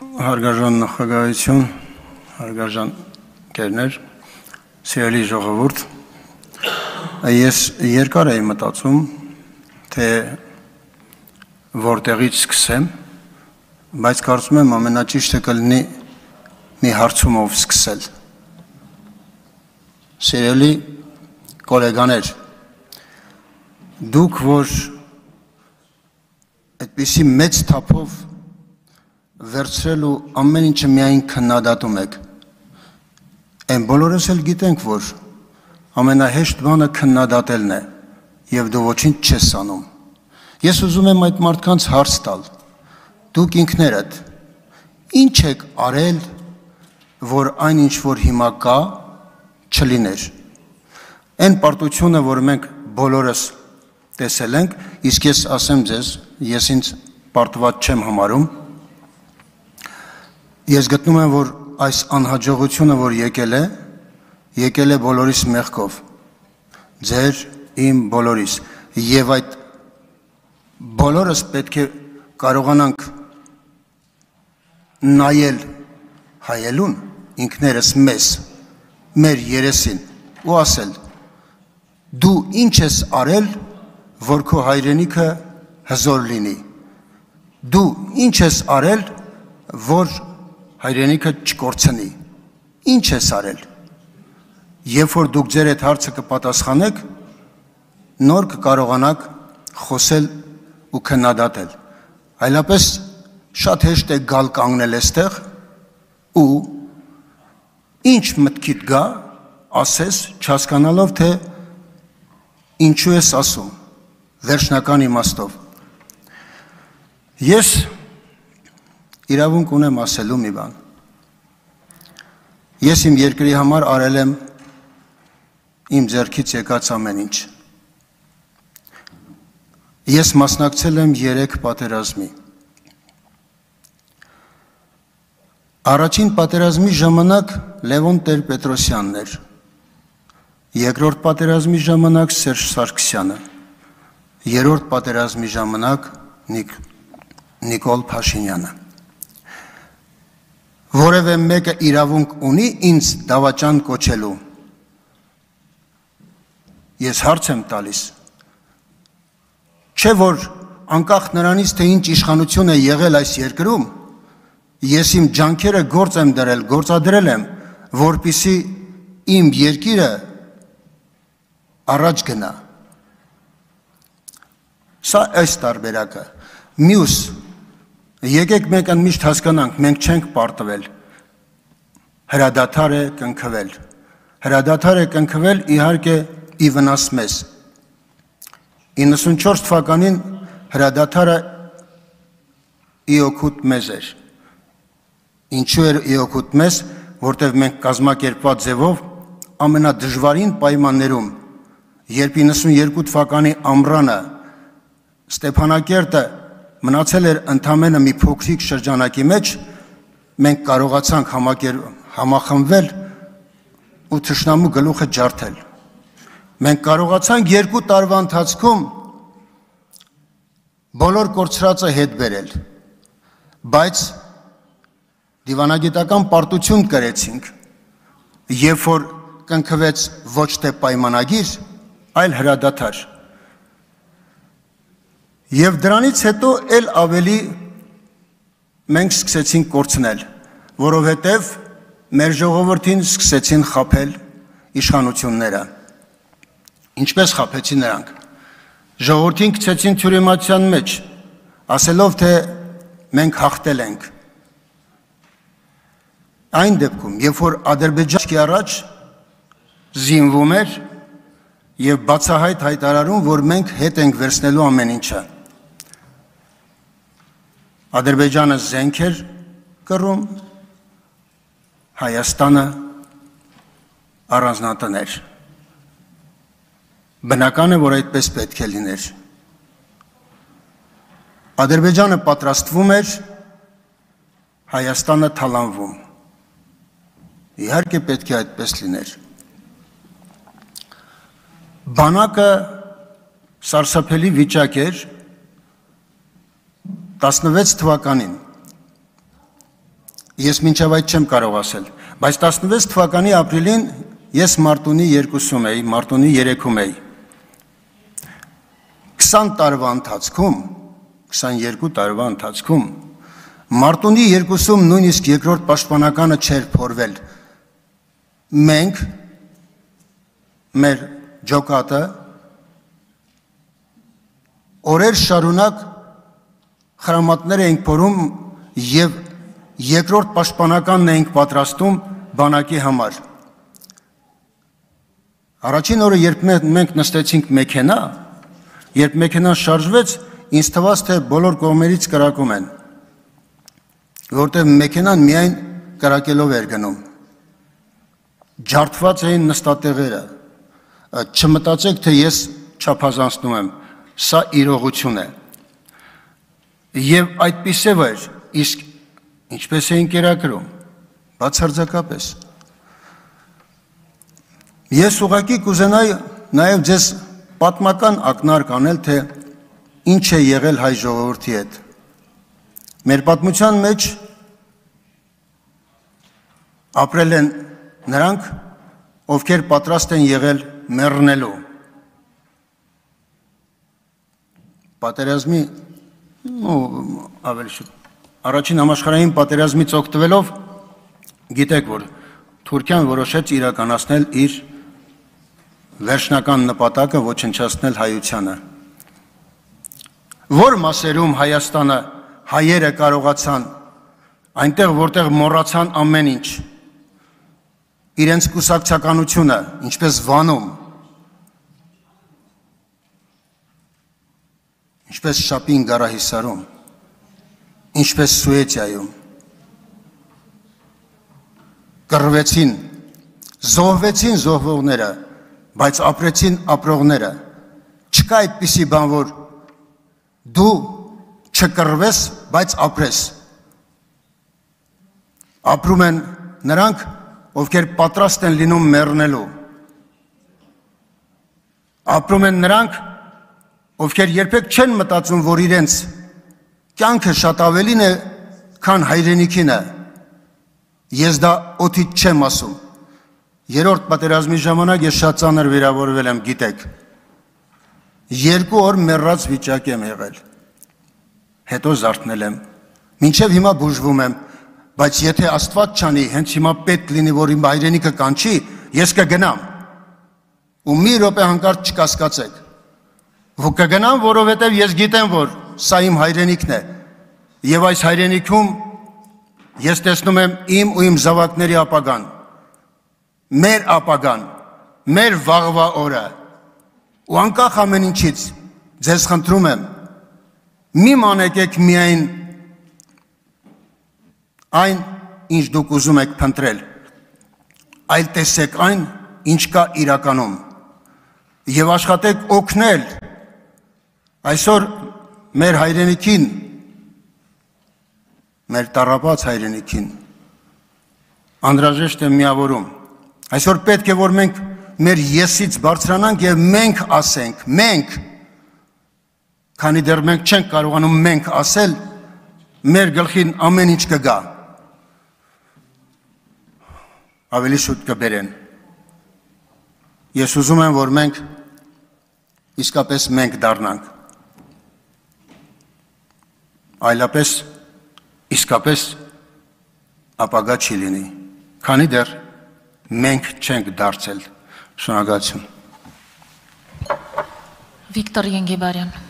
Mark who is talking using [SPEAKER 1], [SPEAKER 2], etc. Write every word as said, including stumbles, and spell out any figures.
[SPEAKER 1] Հարգարժան նախագահություն, հարգարժան կերներ, սիրելի ժողովուրդ, ես երկար էի մտածում, թե որտեղից սկսեմ, բայց կարծում եմ ամենաճիշտը կլինի մի հարցումով սկսել։ Սիրելի գոլեգաներ, դուք որ այդպիսի մեծ թափով վերցրել ու ամեն ինչը միայն քննադատում եք, այն բոլորս էլ գիտենք, որ ամենահեշտ բանը քննադատելն է և դու ոչինչ չես անում։ Ես ուզում եմ այդ մարդկանց հարց տալ, դուք ինքներդ ինչ եք արել, որ այն ինչ որ հիմա կա, չլիներ։ Այն պարտությունը, որ մենք բոլորս տեսել ենք, իսկ ես ասեմ ձեզ, ես ինձ պարտված չեմ համարում, ես գտնում եմ, որ այս անհաջողությունը, որ եկել է, եկել է բոլորիս մեղքով, ձեր, իմ բոլորիս, և այդ բոլորս պետք է կարողանանք նայել հայելուն, ինքներս մեզ, մեր երեսին ու ասել, դու ինչ ես արել, որ քո հայրենիքը հզոր լինի, դու ինչ ես արել, որ հայրենիքը չկորցնի, ինչ ես արել, երբ որ դուք ձեր այդ հարցը կպատասխանեք, նոր կկարողանաք խոսել ու քննադատել, այլապես շատ հեշտ է գալ կանգնել այստեղ ու ինչ մտքիդ գա, ասես, չհասկանալով, թե ինչու ես ասում, վերջնական իմաստով։ Ես իրավունք ունեմ ասելու մի բան։ Ես իմ երկրի համար արել եմ իմ ձեռքից եկած ամեն ինչ։ Ես մասնակցել եմ երեք պատերազմի։ Առաջին պատերազմի ժամանակ Լևոն Տեր-Պետրոսյանն էր, երկրորդ պատերազմի ժամանակ Սերժ Սարգսյանը, երրորդ պատերազմի ժամանակ Նիկոլ Փաշինյանը։ Որևէ մեկը իրավունք ունի ինձ դավաճան կոչելու։ Ես հարց եմ տալիս, չէ որ անկախ նրանից, թե ինչ իշխանություն է եղել այս երկրում, ես իմ ջանքերը գործ եմ դրել, գործադրել եմ, որպեսզի իմ երկիրը առաջ գնա։ Սա այս տարբերակը, մյուս, եկեք մենք միշտ հասկանանք, մենք չենք պարտվել, հրադադար է կնքվել, հրադադար է կնքվել իհարկե ի վնաս մեզ, իննսունչորս թվականին հրադադարը ի օգուտ մեզ էր, ինչու էր ի օգուտ մեզ, որտև մենք կազմակերպված ձևով ամենադժվարին պայմաններում, երբ իննսունյոթ թվականի ամռանը Ստեփանակերտը մնացել էր ընդամենը մի փոքրիկ շրջանակի մեջ, մենք կարողացանք համախմբվել ու թշնամու գլուխը ջարդել։ Մենք կարողացանք երկու տարվա ընթացքում բոլոր կորցրածը հետ բերել, բայց դիվանագիտական պարտություն կրեցինք, երբ որ կնքվեց ոչ թե պայմանագիր, այլ հրադադար։ Եվ դրանից հետո էլ ավելի մենք սկսեցինք կորցնել, որովհետև մեր ժողովրդին սկսեցին խաբել իշխանությունները։ Ինչպես խաբեցին նրանք։ Ժողովրդին գցեցին թյուրիմացիան մեջ, ասելով, թե մենք հաղթել ենք։ Այն դեպքում, երբ որ Ադրբեջանը առաջ զինվում էր և բացահայտ հայտարարում, որ մենք հետ ենք վերցնելու ամեն ինչը։ Ադրբեջանը զենք էր կռում, Հայաստանը առանձնատներ։ Բնական է, որ այդպես պետք է լիներ։ Ադրբեջանը պատրաստվում էր, Հայաստանը թալանվում։ Իհարկե պետք է այդպես լիներ։ Բանակը սարսափելի վիճակ էր տասնվեց թվականին, Ես մինչև այդ չեմ կարող ասել, բայց տասնվեց թվականի ապրիլին ես մարտունի երկուսում էի, մարտունի երեքում էի։ քսան տարվա ընթացքում, քսաներկու տարվա ընթացքում մարտունի երկուսում նույնիսկ երկրորդ պաշտպանականը չէր փորվել։ Մենք մեր ջոկատը օրեր շարունակ խրամատներ էինք փորում եւ երկրորդ պաշտպանականն էինք պատրաստում բանակի համար։ Առաջին օրը երբ մենք նստեցինք մեքենա, երբ մեքենան շարժվեց, ինձ թվաց, թե բոլոր կողմերից կրակում են, որտեղ մեքենան միայն կրակելով էր գնում։ Ջարդված էին նստատեղերը։ Չմտածեք, թե ես չափազանցնում եմ, սա իրողություն է։ Եվ այդպիսև էր, իսկ ինչպես էին կերակրում, բացարձակապես։ Ես ուղղակի կուզենայի նաև ձեզ պատմական ակնարկ անել, թե ինչ է եղել հայ ժողովրդի հետ։ Մեր պատմության մեջ ապրել են նրանք, ովքեր պատրաստ են եղել մեռնելու։ Պատերազմի, ու ավելի շուտ, առաջին համաշխարհային պատերազմից օգտվելով, գիտեք, որ Թուրքիան որոշեց իրականացնել իր վերջնական նպատակը ոչնչացնել հայությանը։ Որ մասերում Հայաստանը հայերը կարողացան, այնտեղ որտեղ մոռացան ամեն ինչ, իրենց կուսակցականությունը, ինչպես Վանում, ինչպես Շապին Գարահիսարում, ինչպես Սուեծիայում, կռվեցին, զոհվեցին զոհվողները, բայց ապրեցին ապրողները։ Չկա այդպիսի բան, որ դու չկռվես, բայց ապրես։ Ապրում են նրանք, ովքեր պատրաստ են լինում մեռնելու։ Ապրում են նրանք, ովքեր երբեք չեն մտածում, որ իրենց կյանքը շատ ավելին է, քան հայրենիքինը։ Ես դա օդից չեմ ասում։ Երրորդ պատերազմի ժամանակ ես շատ ծանր վիրավորվել եմ, գիտեք։ Երկու օր մեռած վիճակ եմ եղել։ Հետո զարթնել եմ։ Մինչև հիմա բուժվում եմ, բայց եթե Աստված չանի, հենց հիմա պետք լինի, որ իմ հայրենիքը կանչի, ես կգնամ։ Ու մի րոպե հանկարծ չկասկածեք։ Որ կգնամ, որովհետև ես գիտեմ, որ սա իմ հայրենիքն է։ Եվ այս հայրենիքում ես տեսնում եմ իմ ու իմ զավակների ապագան, մեր ապագան, մեր վաղվա օրը։ Ու անկախ ամեն ինչից, ձեզ խնդրում եմ, մի մանեկեք միայն այն, ինչ դուք ուզում եք փնտրել, այլ տեսեք այն, ինչ կա իրականում, եւ աշխատեք օգնել այսօր մեր հայրենիքին, մեր տառապած հայրենիքին, անհրաժեշտ է միավորում։ Այսօր պետք է, որ մենք մեր եսից բարձրանանք եւ մենք ասենք, մենք, քանի դեռ մենք չենք կարողանում մենք ասել, մեր գլխին ամեն ինչ կգա, ավելի շուտ կբերեն։ Ես ուզում եմ, որ մենք իսկապես մենք դառնանք, այլապես իսկապես ապագա չի լինի, քանի դեռ մենք չենք դարձել։ Շնորհակալություն։
[SPEAKER 2] Վիկտոր Ենգեբարյան։